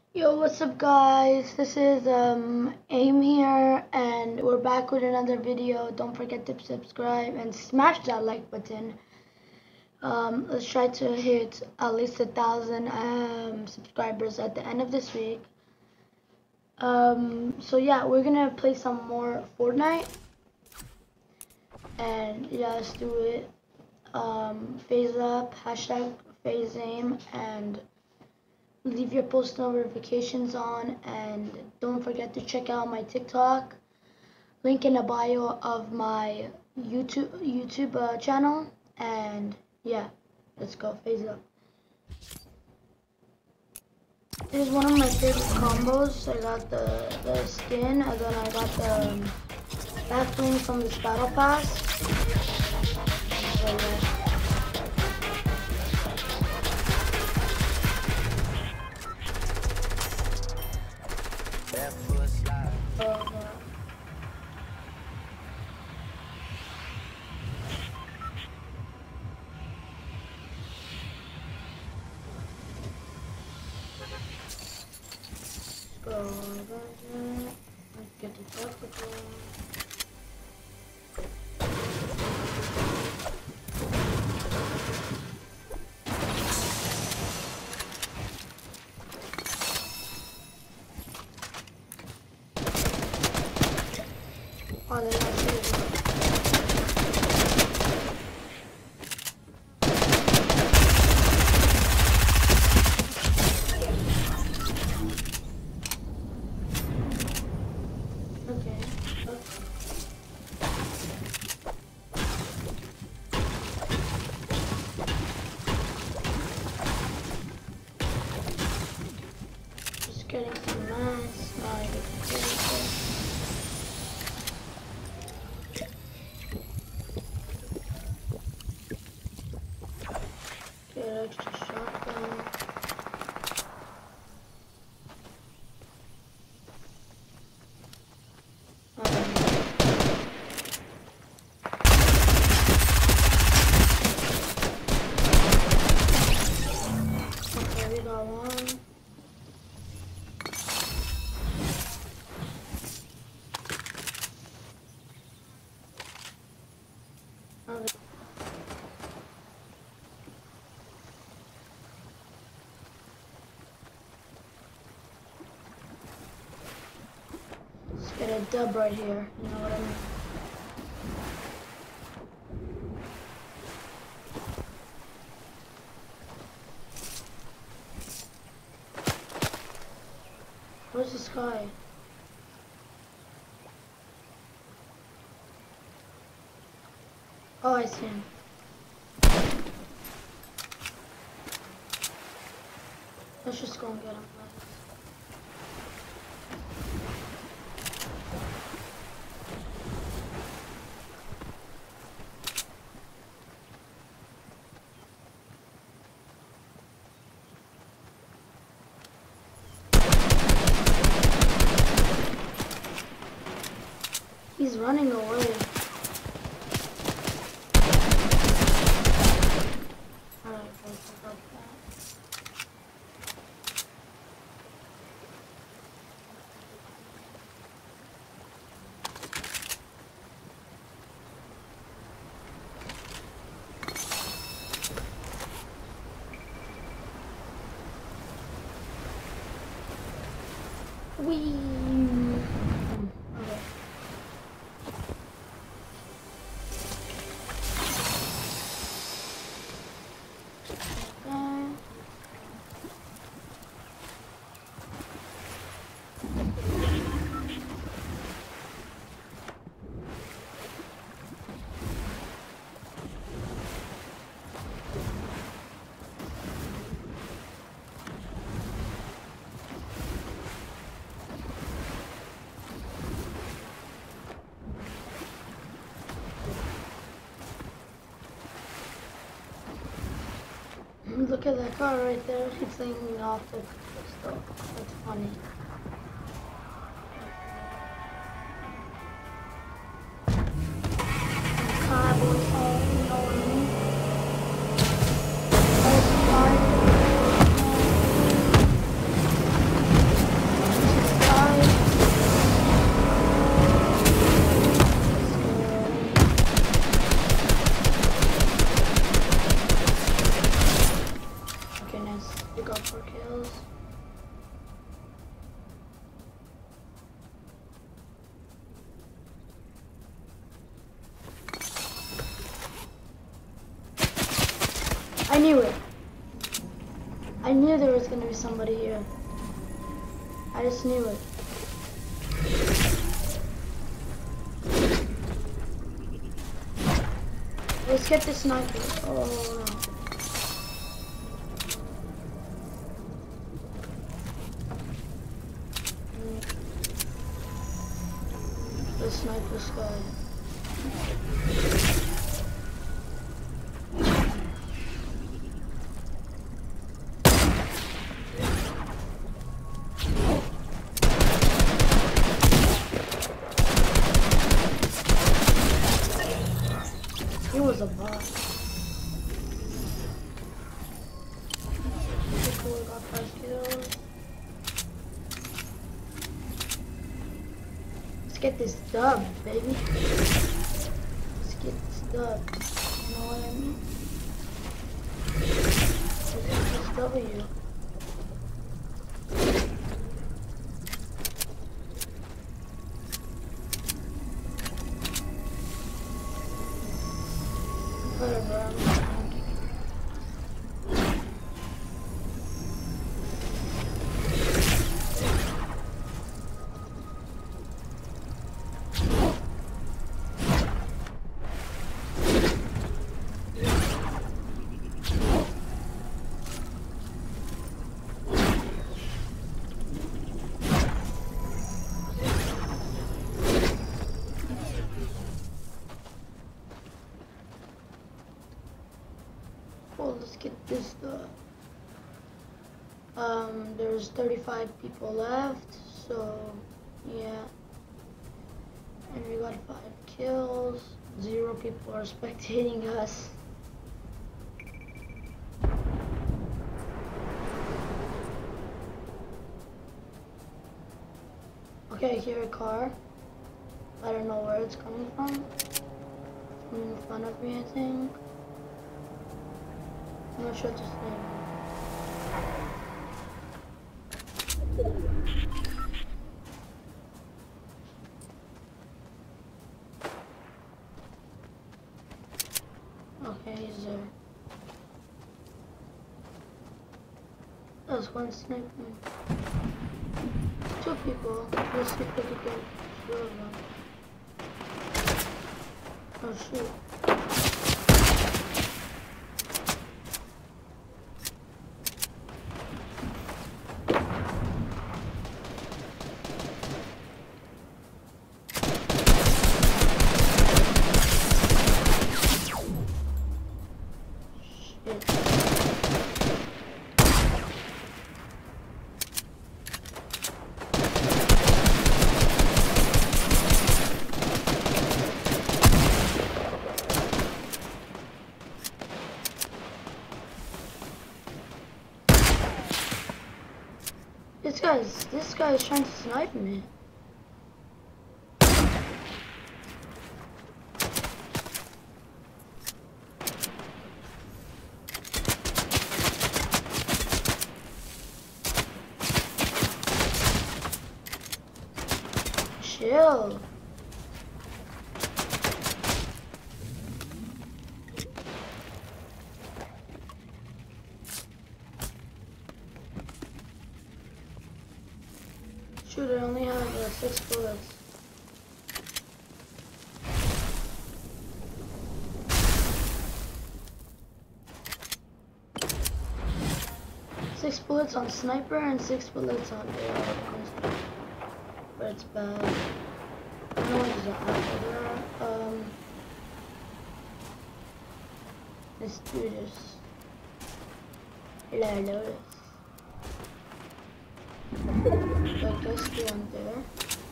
Yo, what's up guys? This is Aim here and we're back with another video. Don't forget to subscribe and smash that like button. Let's try to hit at least 1,000 subscribers at the end of this week. So yeah, we're gonna play some more Fortnite. And yeah, let's do it. Phase up, hashtag phase aim, and leave your post notifications on, and don't forget to check out my TikTok, link in the bio of my YouTube channel. And yeah, let's go phase up. This is one of my favorite combos. I got the skin, and then I got the back bling from this battle pass. So yeah. Let's get the tactical. Oh, they're not saving. Getting some nice, get an extra shotgun. Okay, we got one. Let's get a dub right here, you know what I mean? Where's this guy? Oh, I see him. Let's just go and get him, guys. He's running away. Alright, guys, I got that. Wee. Okay. Look at that car right there. It's hanging off the pistol. That's funny. kills. I knew it. I knew there was gonna be somebody here. I just knew it. Let's get the sniper. Oh no. Let's snipe this guy. He was a bot. Cool, got 5 kills. Let's get this dub, baby. Let's get this dub. You know what I mean? Let's get this W. Whatever. Well, let's get this done. There's 35 people left, so yeah. And we got 5 kills. 0 people are spectating us. Okay, I hear a car. I don't know where it's coming from. In front of me, I think. I'm not sure what to say. Okay, he's there. There's one sniping. 2 people. Let's see if we can get 2 of them. Oh shoot. This guy is trying to snipe me. Chill. Shoot, I only have 6 bullets. Six bullets on sniper and 6 bullets on AR. But it's bad. I don't know what is after. Let's do this. Lotus. Like this down there.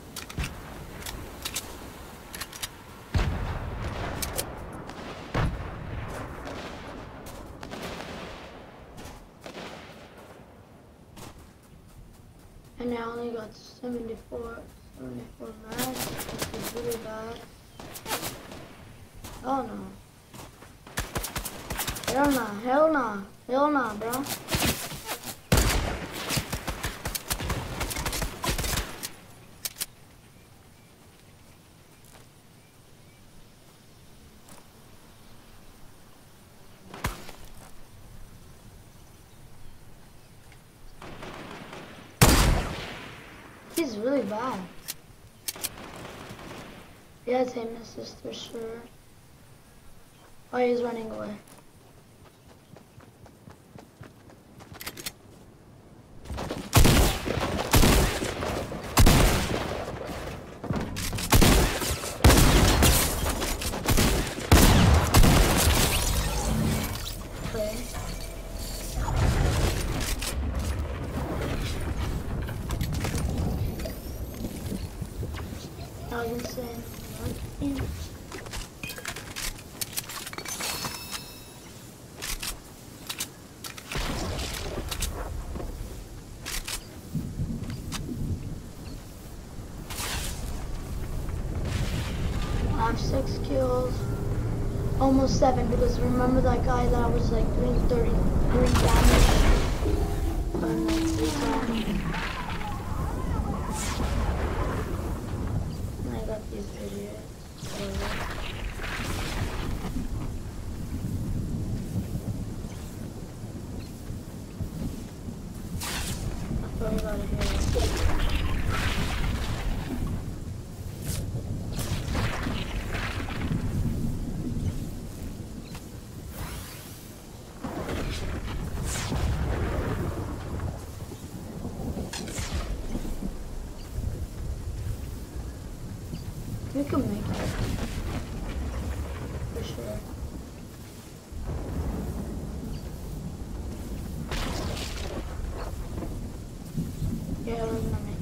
And I only got 74 max, which is really bad. Oh no. Hell nah, bro. He's really bad. He has him assist for sure. Oh, he's running away. I was insane. I have 6 kills, almost 7, because remember that guy that was like doing 33 damage on like 3 times. And I got these idiots. I probably got a hit. We can make it. For sure. Yeah, we're gonna make it.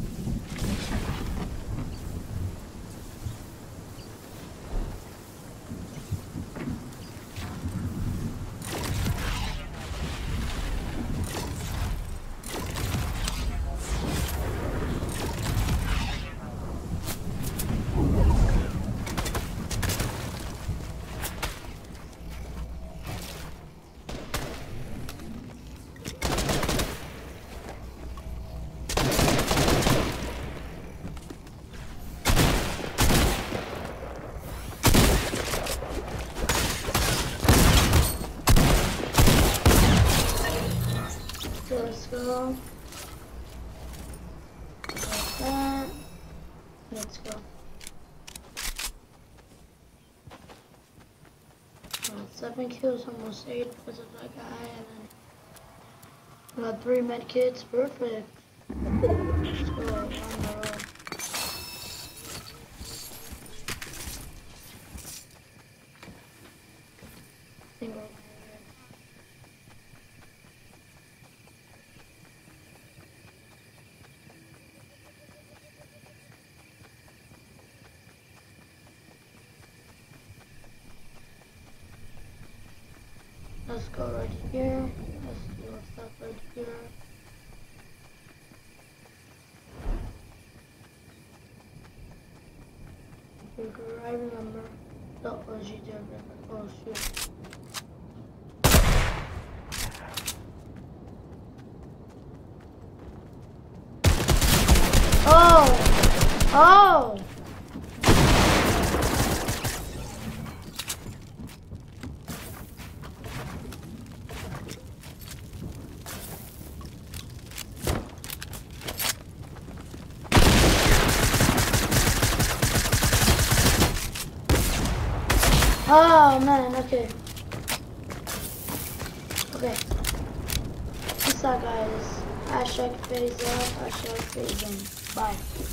So let's go. Like that. Let's go. 7 kills, almost 8 because of that guy, and then we got 3 med kits. Perfect. Let's go on the road. Single. Let's go right here. Let's do stuff right here. I remember. Oh, she did. Oh, shoot. Oh! Oh! Oh man, okay. Okay. Peace out guys. Hashtag phase up, hashtag phase in. Bye.